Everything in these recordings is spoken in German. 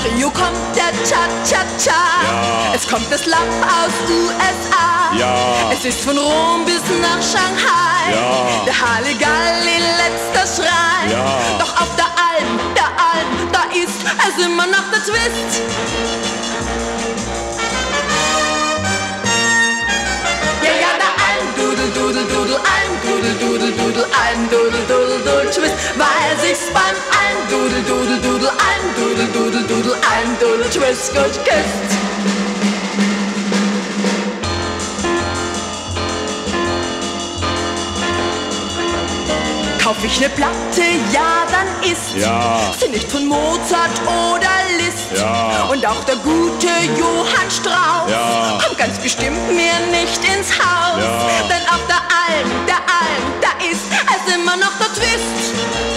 Trio kommt der Cha-Cha-Cha. Ja. Es kommt das Lab aus USA. Ja. Es ist von Rom bis nach Shanghai. Ja. Der Halligalli, letzter Schrei. Ja. Doch auf der Alm, da ist es immer noch der Twist. Ja, der Alm, Dudel, Dudel, Dudel, Alm, Dudel, Dudel, Dudel, Alm, Dudel, Dudel, Dudel, Twist, weil sich's beim Alm, Dudel, Dudel, Dudel, Alm, Dudel, Dudel, Dudel, Alm, Dudel, Twist, gut küsst. Kauf ich ne Platte, ja, dann ist sie nicht von Mozart oder Liszt. Ja. Und auch der gute Johann Strauss kommt ganz bestimmt mir nicht ins Haus. Ja. Denn auf der Alm, da ist es immer noch der Twist.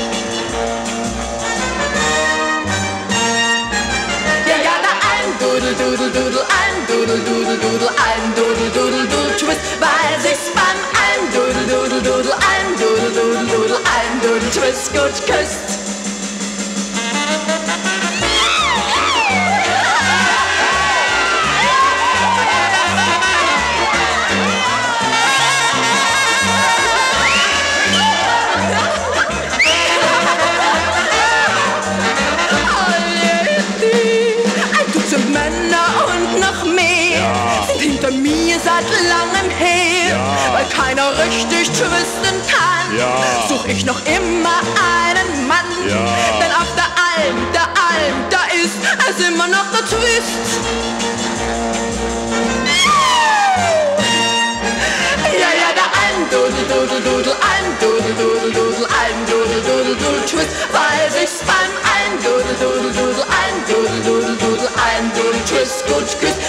Ja, der Alm, Dudel, Dudel, Dudel, Alm, Dudel, Dudel, Dudel, Alm, Dudel, Dudel, Dudel, Twist, weil sich's beim Alm, Dudel, Dudel, Dudel, Alm, Dudel, Dudel, Dudel, Alm, Dudel, Twist, gut küsst. Seit langem her, weil keiner richtig twisten kann, such ich noch immer einen Mann. Denn auf der Alm, da ist es immer noch der Twist. Ja, der Alm, Dudel, Dudel, Dudel, Alm, Dudel, Dudel, Dudel, Alm, Dudel, Dudel, Dudel, Twist, weil sich's beim Alm, Dudel, Dudel, Dudel, Alm, Dudel, Dudel, Dudel, Alm, Dudel, Twist, gut küsst.